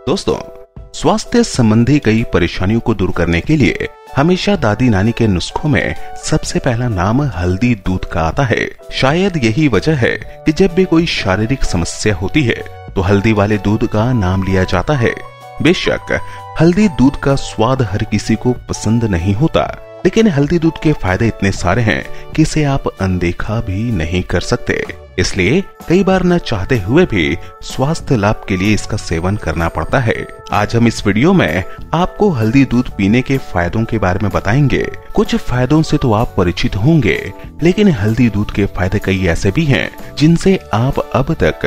दोस्तों, स्वास्थ्य संबंधी कई परेशानियों को दूर करने के लिए हमेशा दादी नानी के नुस्खों में सबसे पहला नाम हल्दी दूध का आता है। शायद यही वजह है कि जब भी कोई शारीरिक समस्या होती है तो हल्दी वाले दूध का नाम लिया जाता है। बेशक हल्दी दूध का स्वाद हर किसी को पसंद नहीं होता, लेकिन हल्दी दूध के फायदे इतने सारे हैं कि इसे आप अनदेखा भी नहीं कर सकते। इसलिए कई बार न चाहते हुए भी स्वास्थ्य लाभ के लिए इसका सेवन करना पड़ता है। आज हम इस वीडियो में आपको हल्दी दूध पीने के फायदों के बारे में बताएंगे। कुछ फायदों से तो आप परिचित होंगे, लेकिन हल्दी दूध के फायदे कई ऐसे भी हैं जिनसे आप अब तक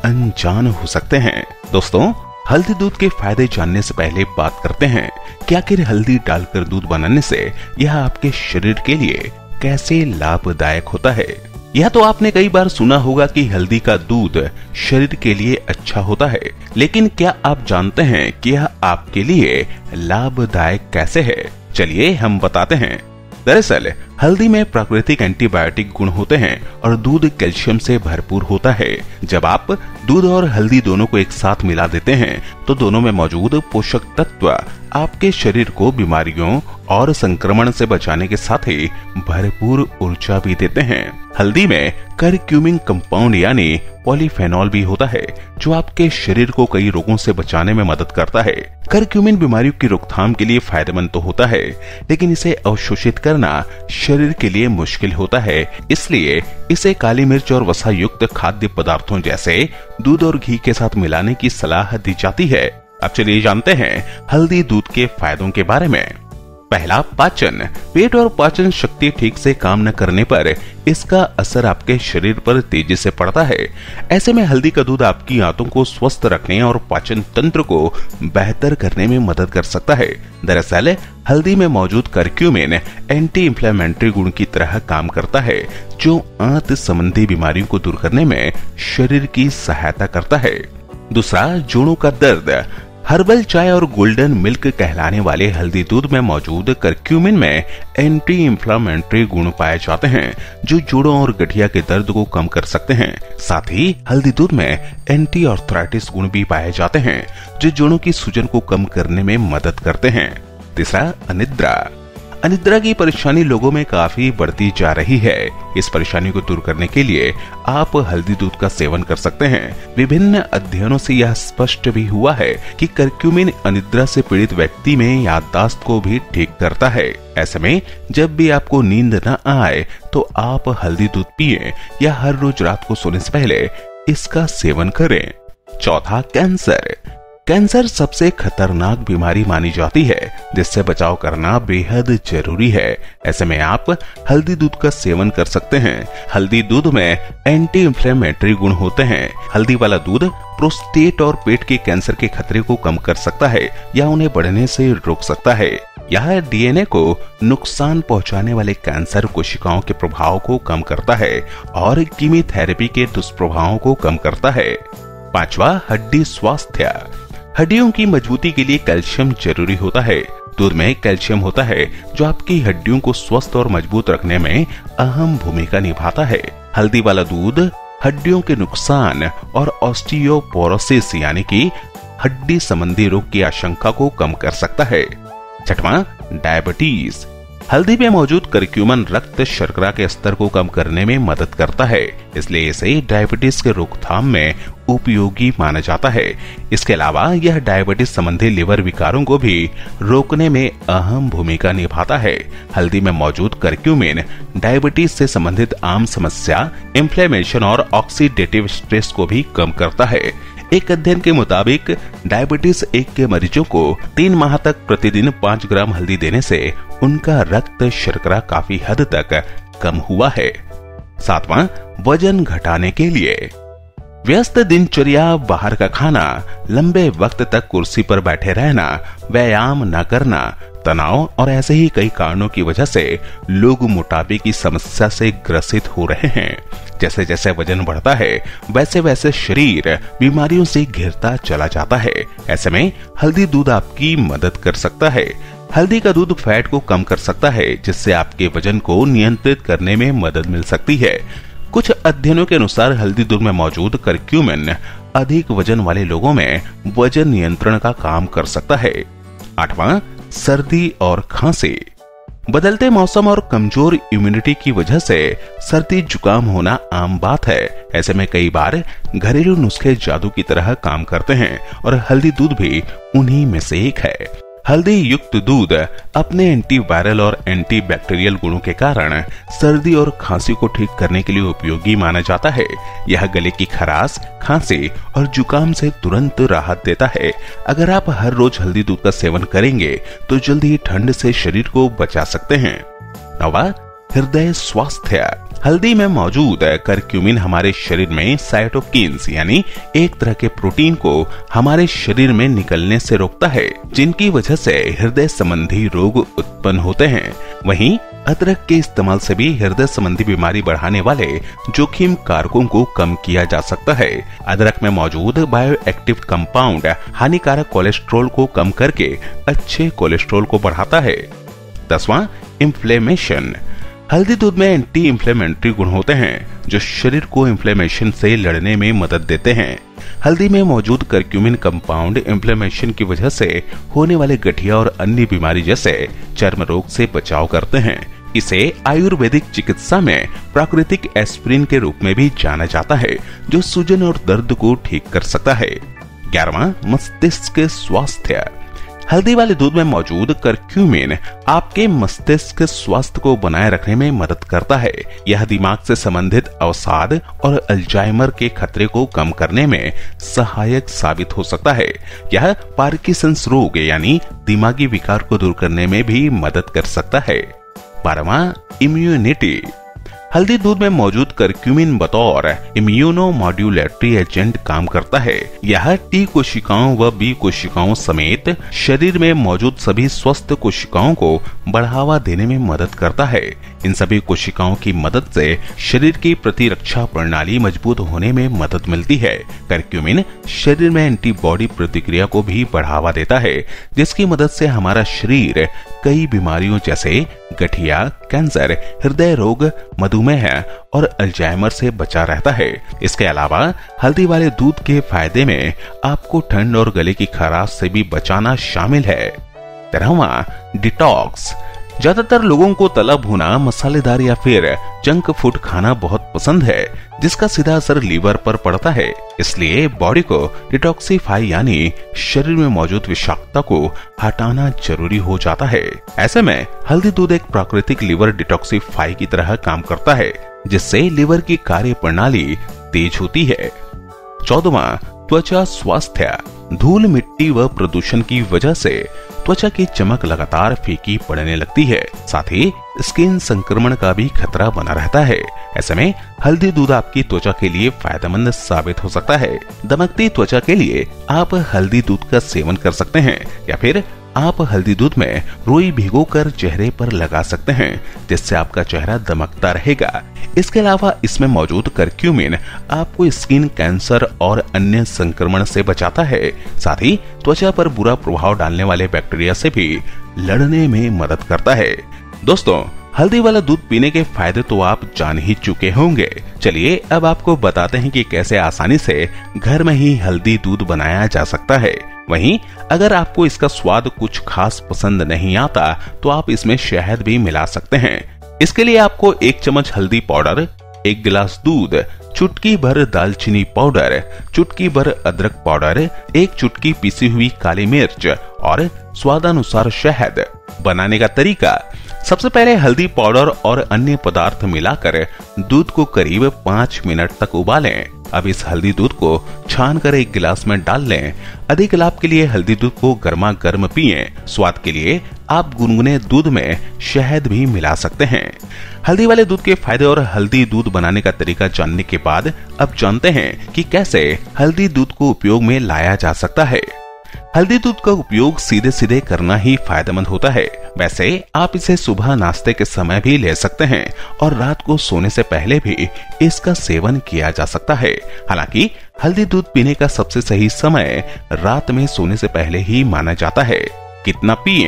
अनजान हो सकते हैं। दोस्तों, हल्दी दूध के फायदे जानने से पहले बात करते हैं कि आखिर हल्दी डालकर दूध बनाने से यह आपके शरीर के लिए कैसे लाभदायक होता है। यह तो आपने कई बार सुना होगा कि हल्दी का दूध शरीर के लिए अच्छा होता है, लेकिन क्या आप जानते हैं कि यह आपके लिए लाभदायक कैसे है? चलिए हम बताते हैं। दरअसल हल्दी में प्राकृतिक एंटीबायोटिक गुण होते हैं और दूध कैल्शियम से भरपूर होता है। जब आप दूध और हल्दी दोनों को एक साथ मिला देते हैं तो दोनों में मौजूद पोषक तत्व आपके शरीर को बीमारियों और संक्रमण से बचाने के साथ ही भरपूर ऊर्जा भी देते हैं। हल्दी में करक्यूमिन कंपाउंड यानी पॉलीफेनॉल भी होता है, जो आपके शरीर को कई रोगों से बचाने में मदद करता है। करक्यूमिन बीमारियों की रोकथाम के लिए फायदेमंद तो होता है, लेकिन इसे अवशोषित करना शरीर के लिए मुश्किल होता है। इसलिए इसे काली मिर्च और वसा युक्त खाद्य पदार्थों जैसे दूध और घी के साथ मिलाने की सलाह दी जाती है। अब चलिए जानते हैं हल्दी दूध के फायदों के बारे में। पहला, पाचन। पेट और पाचन शक्ति ठीक से काम न करने पर इसका असर आपके शरीर पर तेजी से पड़ता है। ऐसे में हल्दी का दूध आपकी आंतों को स्वस्थ रखने और पाचन तंत्र को बेहतर करने में मदद कर सकता है। दरअसल हल्दी में मौजूद करक्यूमिन एंटी इंफ्लेमेटरी गुण की तरह काम करता है, जो आंत संबंधी बीमारियों को दूर करने में शरीर की सहायता करता है। दूसरा, जोड़ों का दर्द। हर्बल चाय और गोल्डन मिल्क कहलाने वाले हल्दी दूध में मौजूद करक्यूमिन में एंटी इंफ्लेमेटरी गुण पाए जाते हैं, जो जोड़ों और गठिया के दर्द को कम कर सकते हैं। साथ ही हल्दी दूध में एंटी आर्थराइटिस गुण भी पाए जाते हैं, जो जोड़ों की सूजन को कम करने में मदद करते हैं। तीसरा, अनिद्रा। अनिद्रा की परेशानी लोगों में काफी बढ़ती जा रही है। इस परेशानी को दूर करने के लिए आप हल्दी दूध का सेवन कर सकते हैं। विभिन्न अध्ययनों से यह स्पष्ट भी हुआ है कि करक्यूमिन अनिद्रा से पीड़ित व्यक्ति में याददाश्त को भी ठीक करता है। ऐसे में जब भी आपको नींद न आए तो आप हल्दी दूध पिएं या हर रोज रात को सोने से पहले इसका सेवन करें। चौथा, कैंसर। कैंसर सबसे खतरनाक बीमारी मानी जाती है, जिससे बचाव करना बेहद जरूरी है। ऐसे में आप हल्दी दूध का सेवन कर सकते हैं। हल्दी दूध में एंटी इंफ्लेमेटरी गुण होते हैं। हल्दी वाला दूध प्रोस्टेट और पेट के कैंसर के खतरे को कम कर सकता है या उन्हें बढ़ने से रोक सकता है। यह डीएनए को नुकसान पहुंचाने वाले कैंसर कोशिकाओं के प्रभाव को कम करता है और कीमोथेरेपी के दुष्प्रभावों को कम करता है। पांचवा, हड्डी स्वास्थ्य। हड्डियों की मजबूती के लिए कैल्शियम जरूरी होता है। दूध में कैल्शियम होता है, जो आपकी हड्डियों को स्वस्थ और मजबूत रखने में अहम भूमिका निभाता है। हल्दी वाला दूध हड्डियों के नुकसान और ऑस्टियोपोरोसिस यानी कि हड्डी संबंधी रोग की आशंका को कम कर सकता है। छठवां, डायबिटीज। हल्दी में मौजूद करक्यूमिन रक्त शर्करा के स्तर को कम करने में मदद करता है, इसलिए इसे डायबिटीज के रोकथाम में उपयोगी माना जाता है। इसके अलावा यह डायबिटीज संबंधी लिवर विकारों को भी रोकने में अहम भूमिका निभाता है। हल्दी में मौजूद करक्यूमिन डायबिटीज से संबंधित आम समस्या इन्फ्लेमेशन और ऑक्सीडेटिव स्ट्रेस को भी कम करता है। एक अध्ययन के मुताबिक डायबिटीज 1 के मरीजों को 3 माह तक प्रतिदिन 5 ग्राम हल्दी देने से उनका रक्त शर्करा काफी हद तक कम हुआ है। सातवां, वजन घटाने के लिए। व्यस्त दिनचर्या, बाहर का खाना, लंबे वक्त तक कुर्सी पर बैठे रहना, व्यायाम न करना, तनाव और ऐसे ही कई कारणों की वजह से लोग मोटापे की समस्या से ग्रसित हो रहे हैं। जैसे जैसे वजन बढ़ता है वैसे वैसे शरीर बीमारियों से घिरता चला जाता है। ऐसे में हल्दी दूध आपकी मदद कर सकता है। हल्दी का दूध फैट को कम कर सकता है, जिससे आपके वजन को नियंत्रित करने में मदद मिल सकती है। कुछ अध्ययनों के अनुसार हल्दी दूध में मौजूद करक्यूमिन अधिक वजन वाले लोगों में वजन नियंत्रण का काम कर सकता है। 8वां, सर्दी और खांसी। बदलते मौसम और कमजोर इम्यूनिटी की वजह से सर्दी जुकाम होना आम बात है। ऐसे में कई बार घरेलू नुस्खे जादू की तरह काम करते हैं और हल्दी दूध भी उन्हीं में से एक है। हल्दी युक्त दूध अपने एंटीवायरल और एंटीबैक्टीरियल गुणों के कारण सर्दी और खांसी को ठीक करने के लिए उपयोगी माना जाता है। यह गले की खराश, खांसी और जुकाम से तुरंत राहत देता है। अगर आप हर रोज हल्दी दूध का सेवन करेंगे तो जल्दी ही ठंड से शरीर को बचा सकते हैं। 9वां, हृदय स्वास्थ्य। हल्दी में मौजूद करक्यूमिन हमारे शरीर में साइटोकिन्स यानी एक तरह के प्रोटीन को हमारे शरीर में निकलने से रोकता है, जिनकी वजह से हृदय संबंधी रोग उत्पन्न होते हैं। वहीं अदरक के इस्तेमाल से भी हृदय संबंधी बीमारी बढ़ाने वाले जोखिम कारकों को कम किया जा सकता है। अदरक में मौजूद बायोएक्टिव कंपाउंड हानिकारक कोलेस्ट्रॉल को कम करके अच्छे कोलेस्ट्रॉल को बढ़ाता है। 10वां, इन्फ्लेमेशन। हल्दी दूध में एंटी इंफ्लेमेटरी गुण होते हैं जो शरीर को इन्फ्लेमेशन से लड़ने में मदद देते हैं। हल्दी में मौजूद करक्यूमिन कंपाउंड इन्फ्लेमेशन की वजह से होने वाले गठिया और अन्य बीमारी जैसे चर्म रोग से बचाव करते हैं। इसे आयुर्वेदिक चिकित्सा में प्राकृतिक एस्पिरिन के रूप में भी जाना जाता है, जो सूजन और दर्द को ठीक कर सकता है। 11वां, मस्तिष्क स्वास्थ्य। हल्दी वाले दूध में मौजूद करक्यूमिन आपके मस्तिष्क स्वास्थ्य को बनाए रखने में मदद करता है। यह दिमाग से संबंधित अवसाद और अल्जाइमर के खतरे को कम करने में सहायक साबित हो सकता है। यह पार्किंसंस रोग यानी दिमागी विकार को दूर करने में भी मदद कर सकता है। 12वां, इम्यूनिटी। हल्दी दूध में मौजूद करक्यूमिन बतौर इम्यूनोमॉड्यूलेटरी एजेंट काम करता है। यह टी कोशिकाओं व बी कोशिकाओं समेत शरीर में मौजूद सभी स्वस्थ कोशिकाओं को बढ़ावा देने में मदद करता है। इन सभी कोशिकाओं की मदद से शरीर की प्रतिरक्षा प्रणाली मजबूत होने में मदद मिलती है। करक्यूमिन शरीर में एंटीबॉडी प्रतिक्रिया को भी बढ़ावा देता है, जिसकी मदद से हमारा शरीर कई बीमारियों जैसे गठिया, कैंसर, हृदय रोग, मधुमेह और अल्जाइमर से बचा रहता है। इसके अलावा हल्दी वाले दूध के फायदे में आपको ठंड और गले की खराश से भी बचाना शामिल है। 13वां, डिटॉक्स। ज्यादातर लोगों को तला भुना, मसालेदार या फिर जंक फूड खाना बहुत पसंद है, जिसका सीधा असर लीवर पर पड़ता है। इसलिए बॉडी को डिटॉक्सिफाई यानी शरीर में मौजूद विषाक्तता को हटाना जरूरी हो जाता है। ऐसे में हल्दी दूध एक प्राकृतिक लीवर डिटॉक्सिफाई की तरह काम करता है, जिससे लीवर की कार्य प्रणाली तेज होती है। 14वां, त्वचा स्वास्थ्य। धूल, मिट्टी व प्रदूषण की वजह से त्वचा की चमक लगातार फीकी पड़ने लगती है। साथ ही स्किन संक्रमण का भी खतरा बना रहता है। ऐसे में हल्दी दूध आपकी त्वचा के लिए फायदेमंद साबित हो सकता है। दमकती त्वचा के लिए आप हल्दी दूध का सेवन कर सकते हैं या फिर आप हल्दी दूध में रुई भिगोकर चेहरे पर लगा सकते हैं, जिससे आपका चेहरा दमकता रहेगा। इसके अलावा इसमें मौजूद करक्यूमिन आपको स्किन कैंसर और अन्य संक्रमण से बचाता है। साथ ही त्वचा पर बुरा प्रभाव डालने वाले बैक्टीरिया से भी लड़ने में मदद करता है। दोस्तों, हल्दी वाला दूध पीने के फायदे तो आप जान ही चुके होंगे। चलिए अब आपको बताते हैं कि कैसे आसानी से घर में ही हल्दी दूध बनाया जा सकता है। वहीं अगर आपको इसका स्वाद कुछ खास पसंद नहीं आता तो आप इसमें शहद भी मिला सकते हैं। इसके लिए आपको 1 चम्मच हल्दी पाउडर, 1 गिलास दूध, चुटकी भर दालचीनी पाउडर, चुटकी भर अदरक पाउडर, 1 चुटकी पीसी हुई काली मिर्च और स्वादानुसार शहद। बनाने का तरीका: सबसे पहले हल्दी पाउडर और अन्य पदार्थ मिलाकर दूध को करीब 5 मिनट तक उबालें। अब इस हल्दी दूध को छानकर 1 गिलास में डाल लें। अधिक लाभ के लिए हल्दी दूध को गर्मा गर्म पिएं। स्वाद के लिए आप गुनगुने दूध में शहद भी मिला सकते हैं। हल्दी वाले दूध के फायदे और हल्दी दूध बनाने का तरीका जानने के बाद अब जानते हैं कि कैसे हल्दी दूध को उपयोग में लाया जा सकता है। हल्दी दूध का उपयोग सीधे सीधे करना ही फायदेमंद होता है। वैसे आप इसे सुबह नाश्ते के समय भी ले सकते हैं और रात को सोने से पहले भी इसका सेवन किया जा सकता है। हालांकि हल्दी दूध पीने का सबसे सही समय रात में सोने से पहले ही माना जाता है। कितना पिएं?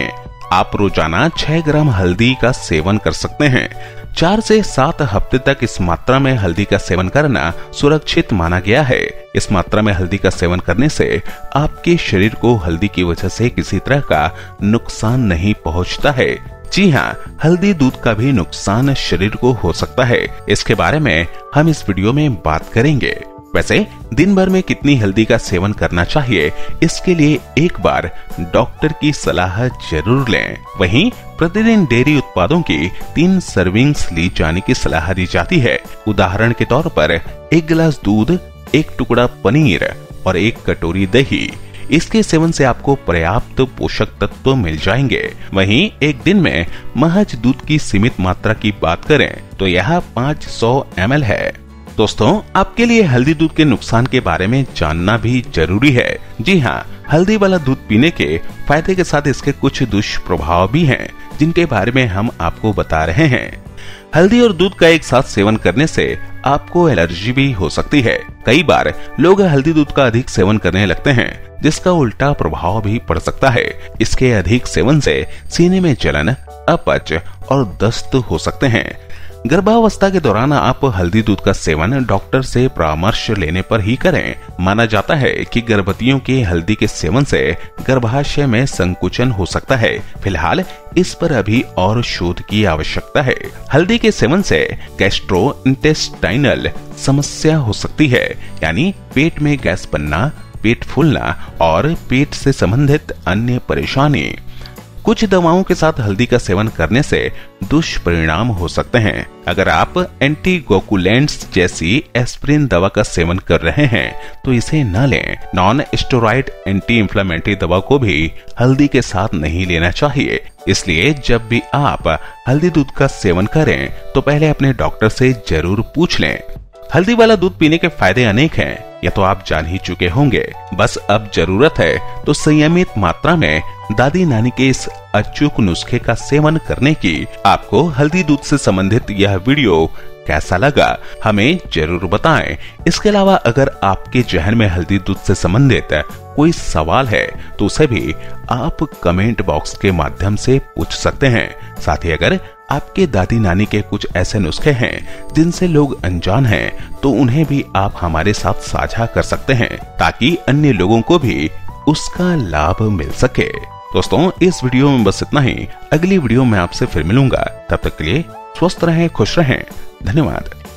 आप रोजाना 6 ग्राम हल्दी का सेवन कर सकते हैं। 4 से 7 हफ्ते तक इस मात्रा में हल्दी का सेवन करना सुरक्षित माना गया है। इस मात्रा में हल्दी का सेवन करने से आपके शरीर को हल्दी की वजह से किसी तरह का नुकसान नहीं पहुंचता है। जी हाँ, हल्दी दूध का भी नुकसान शरीर को हो सकता है। इसके बारे में हम इस वीडियो में बात करेंगे। वैसे दिन भर में कितनी हल्दी का सेवन करना चाहिए, इसके लिए एक बार डॉक्टर की सलाह जरूर लें। वहीं प्रतिदिन डेयरी उत्पादों की 3 सर्विंग्स ली जाने की सलाह दी जाती है। उदाहरण के तौर पर 1 गिलास दूध, 1 टुकड़ा पनीर और 1 कटोरी दही। इसके सेवन से आपको पर्याप्त पोषक तत्व मिल जाएंगे। वहीं एक दिन में महज दूध की सीमित मात्रा की बात करें तो यह 500 ml है। दोस्तों, आपके लिए हल्दी दूध के नुकसान के बारे में जानना भी जरूरी है। जी हाँ, हल्दी वाला दूध पीने के फायदे के साथ इसके कुछ दुष्प्रभाव भी हैं, जिनके बारे में हम आपको बता रहे हैं। हल्दी और दूध का एक साथ सेवन करने से आपको एलर्जी भी हो सकती है। कई बार लोग हल्दी दूध का अधिक सेवन करने लगते हैं, जिसका उल्टा प्रभाव भी पड़ सकता है। इसके अधिक सेवन से सीने में जलन, अपच और दस्त हो सकते हैं। गर्भावस्था के दौरान आप हल्दी दूध का सेवन डॉक्टर से परामर्श लेने पर ही करें। माना जाता है कि गर्भवतियों के हल्दी के सेवन से गर्भाशय में संकुचन हो सकता है। फिलहाल इस पर अभी और शोध की आवश्यकता है। हल्दी के सेवन से गैस्ट्रोइंटेस्टाइनल समस्या हो सकती है, यानी पेट में गैस बनना, पेट फूलना और पेट से संबंधित अन्य परेशानी। कुछ दवाओं के साथ हल्दी का सेवन करने से दुष्परिणाम हो सकते हैं। अगर आप एंटीकोगुलेंट्स जैसी एस्पिरिन दवा का सेवन कर रहे हैं तो इसे न लें। नॉन स्टेरॉइड एंटी इंफ्लेमेटरी दवा को भी हल्दी के साथ नहीं लेना चाहिए। इसलिए जब भी आप हल्दी दूध का सेवन करें तो पहले अपने डॉक्टर से जरूर पूछ लें। हल्दी वाला दूध पीने के फायदे अनेक हैं, यह तो आप जान ही चुके होंगे। बस अब जरूरत है तो संयमित मात्रा में दादी नानी के इस अचूक नुस्खे का सेवन करने की। आपको हल्दी दूध से संबंधित यह वीडियो कैसा लगा, हमें जरूर बताएं। इसके अलावा अगर आपके जहन में हल्दी दूध से संबंधित कोई सवाल है तो उसे भी आप कमेंट बॉक्स के माध्यम से पूछ सकते हैं। साथ ही अगर आपके दादी नानी के कुछ ऐसे नुस्खे हैं जिनसे लोग अनजान हैं तो उन्हें भी आप हमारे साथ साझा कर सकते हैं, ताकि अन्य लोगों को भी उसका लाभ मिल सके। दोस्तों, इस वीडियो में बस इतना ही। अगली वीडियो में आपसे फिर मिलूंगा। तब तक के लिए स्वस्थ रहें, खुश रहें। धन्यवाद।